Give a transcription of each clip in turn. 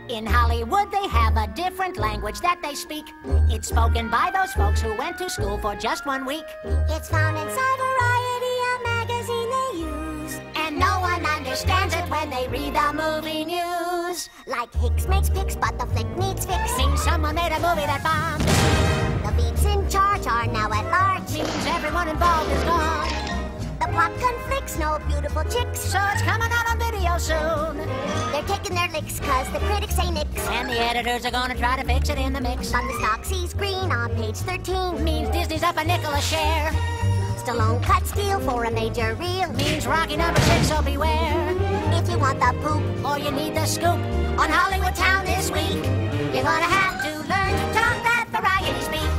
In Hollywood, they have a different language that they speak. It's spoken by those folks who went to school for just 1 week. It's found inside Variety, a magazine they use. And no one understands it when they read the movie news. Like Hicks makes pics, but the flick needs fix. Means someone made a movie that bombed. The beats in charge are now at large. Means everyone involved is gone. The plot conflicts, no beautiful chicks. So it's coming out on video soon. They're taking their licks, cause the critics say nix. And the editors are gonna try to fix it in the mix. But the stock sees green on page 13. Means Disney's up a nickel a share. Stallone cut steel for a major reel. Means Rocky #6, so beware. If you want the poop, or you need the scoop on Hollywood Town this week, you're gonna have to learn to talk that variety speak.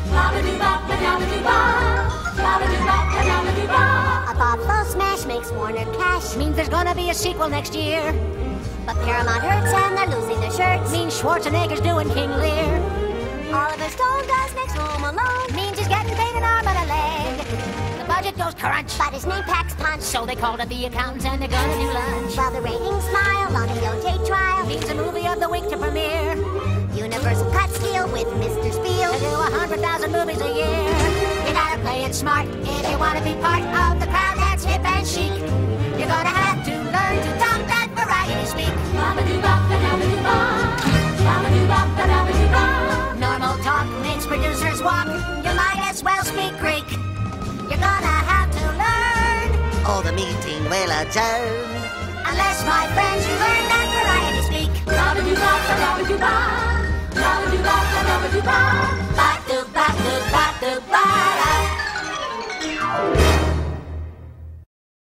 A Buffalo smash makes Warner cash. Means there's gonna be a sequel next year. But Paramount hurts and they're losing their shirts. Means Schwarzenegger's doing King Lear. Oliver Stone does next Home Alone. Means he's getting paid an arm and a leg. The budget goes crunch, but his name packs punch. So they called up the accountants and they're gonna do lunch. While the ratings smile on the OJ trial. Means a movie of the week to premiere. Universal cut steel with Mr. Spiel. To do 100,000 movies a year. You gotta play it smart if you wanna be part of the crowd that's hip and chic. You're gonna have to learn to talk that variety speak. Normal talk makes producers walk. You might as well speak Greek. You're gonna have to learn. Or the meeting will adjourn. Unless, my friends, you learn that variety speak. Ba-do-ba-do-ba-do-ba-da.